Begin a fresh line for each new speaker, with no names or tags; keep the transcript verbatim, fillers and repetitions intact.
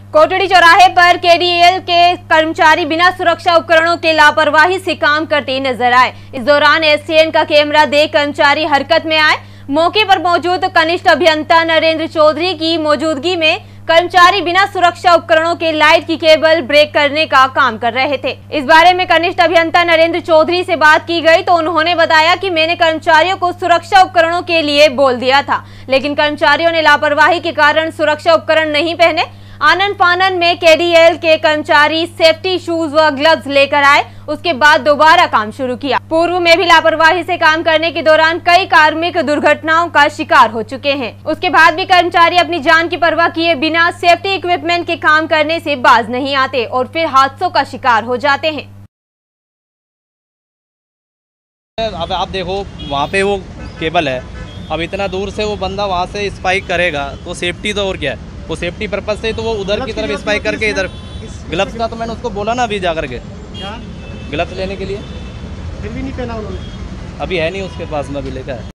कोटड़ी चौराहे पर केडीएल के कर्मचारी बिना सुरक्षा उपकरणों के लापरवाही से काम करते नजर आए। इस दौरान एसटीएन का कैमरा देख कर्मचारी हरकत में आए। मौके पर मौजूद कनिष्ठ अभियंता नरेंद्र चौधरी की मौजूदगी में कर्मचारी बिना सुरक्षा उपकरणों के लाइट की केबल ब्रेक करने का काम कर रहे थे। इस बारे में कनिष्ठ अभियंता नरेंद्र चौधरी से बात की गई तो उन्होंने बताया कि मैंने कर्मचारियों को सुरक्षा उपकरणों के लिए बोल दिया था, लेकिन कर्मचारियों ने लापरवाही के कारण सुरक्षा उपकरण नहीं पहने। आनन फानन में केडीएल के कर्मचारी सेफ्टी शूज व ग्लव्स लेकर आए, उसके बाद दोबारा काम शुरू किया। पूर्व में भी लापरवाही से काम करने के दौरान कई कार्मिक दुर्घटनाओं का शिकार हो चुके हैं। उसके बाद भी कर्मचारी अपनी जान की परवाह किए बिना सेफ्टी इक्विपमेंट के काम करने से बाज नहीं आते और फिर हादसों का शिकार हो जाते हैं।
अब आप देखो वहाँ पे वो केबल है, अब इतना दूर से वो बंदा वहाँ से स्पाइक करेगा तो सेफ्टी तो और क्या है, वो सेफ्टी पर्पज से तो वो उधर की तरफ स्पाइक करके इधर ग्लव्स का तो मैंने उसको बोला ना अभी जाकर के ग्लव्स लेने के लिए,
फिर भी नहीं पहना उन्होंने।
अभी है नहीं उसके पास में, अभी लेकर